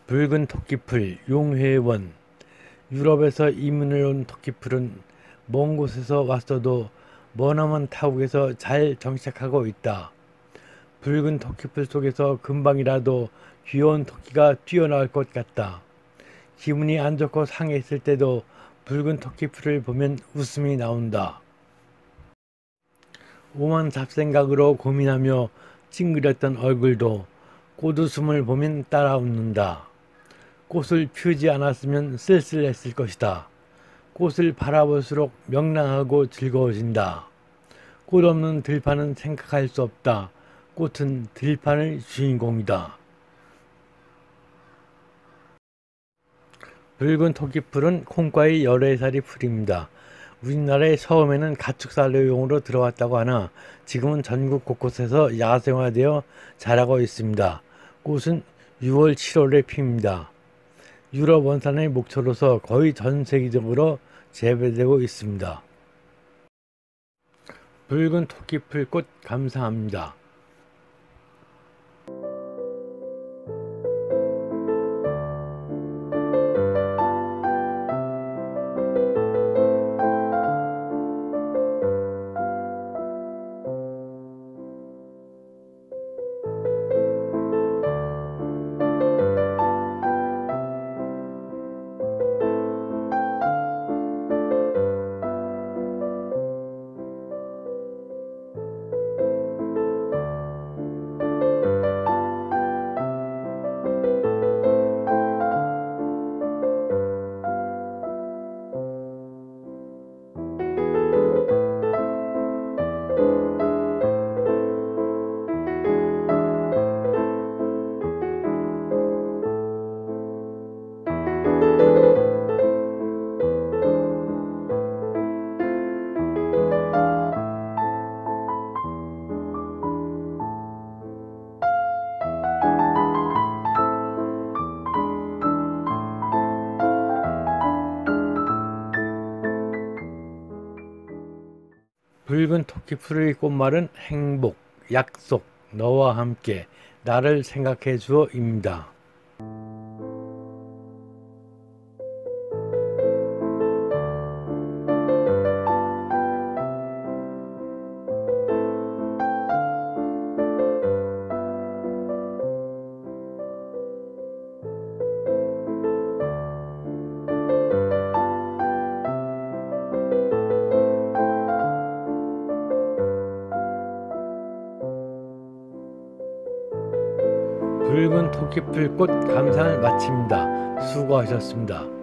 붉은 토끼풀 용회원. 유럽에서 이민을 온 토끼풀은 먼 곳에서 왔어도 머나먼 타국에서 잘 정착하고 있다. 붉은 토끼풀 속에서 금방이라도 귀여운 토끼가 뛰어나올 것 같다. 기분이 안 좋고 상해있을 때도 붉은 토끼풀을 보면 웃음이 나온다. 오만 잡생각으로 고민하며 찡그렸던 얼굴도 꽃웃음을 보면 따라 웃는다. 꽃을 피우지 않았으면 쓸쓸했을 것이다. 꽃을 바라볼수록 명랑하고 즐거워진다. 꽃 없는 들판은 생각할 수 없다. 꽃은 들판의 주인공이다. 붉은 토끼풀은 콩과의 11살이 풀입니다. 우리나라에 처음에는 가축산료용으로 들어왔다고 하나 지금은 전국 곳곳에서 야생화되어 자라고 있습니다. 꽃은 6월, 7월에 핍니다. 유럽 원산의 목초로서 거의 전 세계적으로 재배되고 있습니다. 붉은 토끼풀 꽃 감상합니다. 붉은 토끼풀의 꽃말은 행복, 약속, 너와 함께, 나를 생각해 주어입니다. 붉은 토끼풀 꽃 감상을 마칩니다. 수고하셨습니다.